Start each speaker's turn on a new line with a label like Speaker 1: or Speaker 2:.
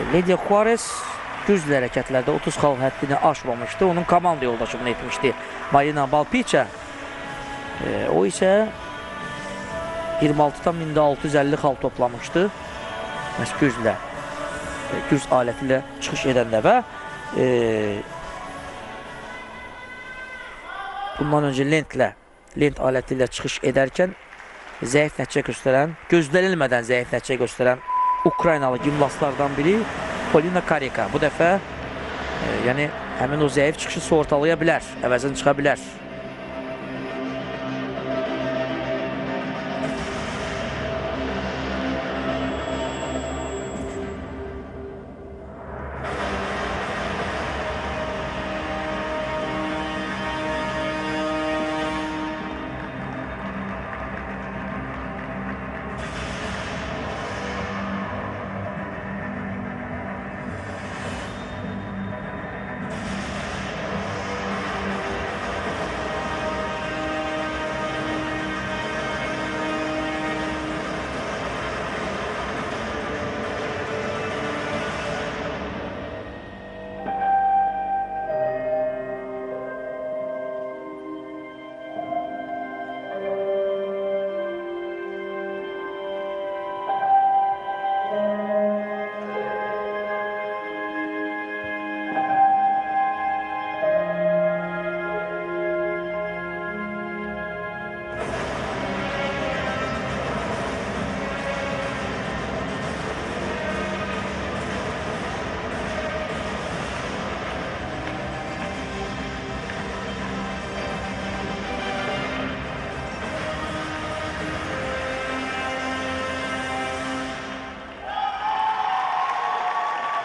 Speaker 1: Lidia Juarez güclü hərəkətlərdə 30 xal həddini aşmamışdı. Onun komanda yoldaşı bunu etmişdi. Marina Balpiça. O isə 26'dan 1650 xal toplamışdı. Məhz güclə, güc aləti ilə çıxış edəndə və bundan öncə lent aləti ilə çıxış edərkən zəif nəticə göstərən, gözlənilmədən zəif nəticə göstərən Ukraynalı gimnastlardan biri Polina Karika. Bu dəfə yəni həmin o zəif çıxışı sortalaya bilər, əvəzini çıxa bilər.